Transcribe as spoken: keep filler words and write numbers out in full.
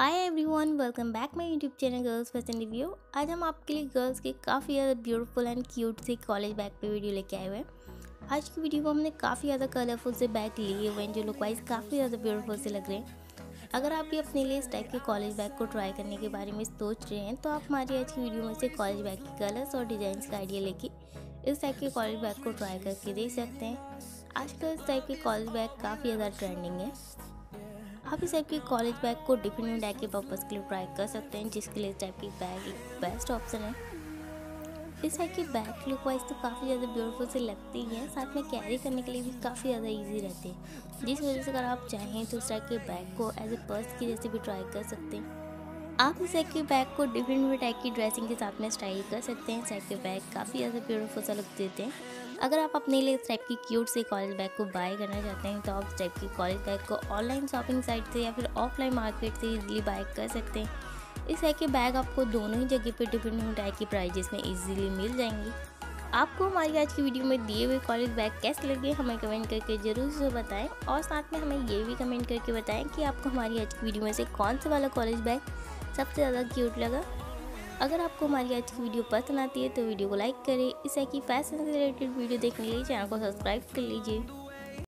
Hi everyone, welcome back my YouTube channel girls fashion review. आज हम आपके लिए गर्ल्स के काफ़ी ज़्यादा ब्यूटीफुल एंड क्यूट से कॉलेज बैग पे वीडियो लेके आए हुए हैं। आज की वीडियो में हमने काफ़ी ज़्यादा कलरफुल से बैग लिए हुए हैं जो लुक वाइज काफ़ी ज़्यादा ब्यूटीफुल से लग रहे हैं। अगर आप भी अपने लिए इस टाइप के कॉलेज बैग को ट्राई करने के बारे में सोच रहे हैं तो आप हमारी आज की वीडियो में से कॉलेज बैग के कलर्स और डिज़ाइन का आइडिया लेके इस टाइप के कॉलेज बैग को ट्राई करके देख सकते हैं। आजकल इस टाइप के कॉलेज बैग काफ़ी ज़्यादा ट्रेंडिंग है। आप इस टाइप के कॉलेज बैग को डिफरेंट बैग के पर्पज़ के लिए ट्राई कर सकते हैं, जिसके लिए इस टाइप की बैग एक बेस्ट ऑप्शन है। इस टाइप की बैग लुक वाइज तो काफ़ी ज़्यादा ब्यूटीफुल से लगती है, साथ में कैरी करने के लिए भी काफ़ी ज़्यादा इजी रहते हैं, जिस वजह से अगर आप चाहें तो इस टाइप के बैग को एज ए पर्स की जैसे भी ट्राई कर सकते हैं। आप इस टाइप के बैग को डिफरेंट टाइप की ड्रेसिंग के साथ में स्टाइल कर सकते हैं। इस टाइप के बैग काफ़ी ज़्यादा ब्यूटीफुल सा लुक देते हैं। अगर आप अपने लिए इस टाइप की क्यूट से कॉलेज बैग को बाय करना चाहते हैं तो आप इस टाइप की कॉलेज बैग को ऑनलाइन शॉपिंग साइट से या फिर ऑफलाइन मार्केट से इजीली बाय कर सकते हैं। इस टाइप के बैग आपको दोनों ही जगह पे डिफरेंट टाइप की प्राइजेस में इजीली मिल जाएंगी। आपको हमारी आज की वीडियो में दिए हुए कॉलेज बैग कैसे लगे हमें कमेंट करके ज़रूर से बताएं, और साथ में हमें ये भी कमेंट करके बताएं कि आपको हमारी आज की वीडियो में से कौन सा वाला कॉलेज बैग सबसे ज़्यादा क्यूट लगा। अगर आपको हमारी आज की वीडियो पसंद आती है तो वीडियो को लाइक करें। इस तरह की फैशन से रिलेटेड वीडियो देखने के लिए चैनल को सब्सक्राइब कर लीजिए।